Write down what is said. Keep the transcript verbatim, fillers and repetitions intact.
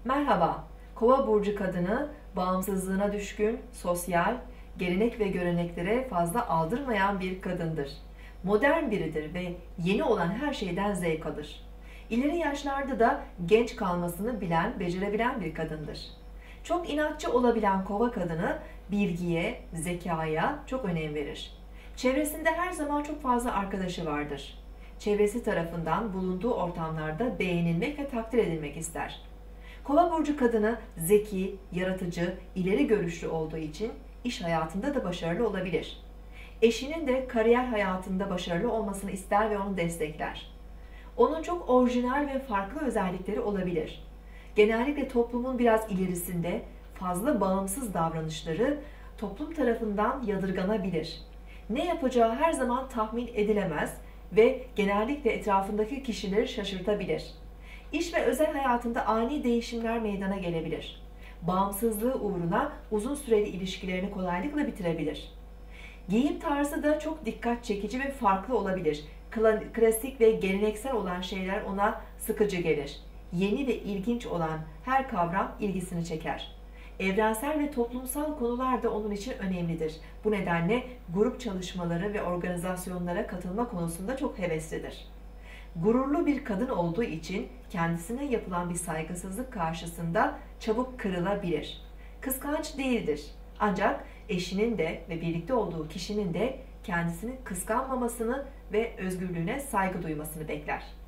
Merhaba, Kova burcu kadını bağımsızlığına düşkün, sosyal, gelenek ve göreneklere fazla aldırmayan bir kadındır. Modern biridir ve yeni olan her şeyden zevk alır. İleri yaşlarda da genç kalmasını bilen, becerebilen bir kadındır. Çok inatçı olabilen Kova kadını bilgiye, zekaya çok önem verir. Çevresinde her zaman çok fazla arkadaşı vardır. Çevresi tarafından bulunduğu ortamlarda beğenilmek ve takdir edilmek ister. Kova burcu kadını zeki, yaratıcı, ileri görüşlü olduğu için iş hayatında da başarılı olabilir. Eşinin de kariyer hayatında başarılı olmasını ister ve onu destekler. Onun çok orijinal ve farklı özellikleri olabilir. Genellikle toplumun biraz ilerisinde fazla bağımsız davranışları toplum tarafından yadırganabilir. Ne yapacağı her zaman tahmin edilemez ve genellikle etrafındaki kişileri şaşırtabilir. İş ve özel hayatında ani değişimler meydana gelebilir. Bağımsızlığı uğruna uzun süreli ilişkilerini kolaylıkla bitirebilir. Giyim tarzı da çok dikkat çekici ve farklı olabilir. Klasik ve geleneksel olan şeyler ona sıkıcı gelir. Yeni ve ilginç olan her kavram ilgisini çeker. Evrensel ve toplumsal konular da onun için önemlidir. Bu nedenle grup çalışmaları ve organizasyonlara katılma konusunda çok heveslidir. Gururlu bir kadın olduğu için kendisine yapılan bir saygısızlık karşısında çabuk kırılabilir. Kıskanç değildir. Ancak eşinin de ve birlikte olduğu kişinin de kendisini kıskanmamasını ve özgürlüğüne saygı duymasını bekler.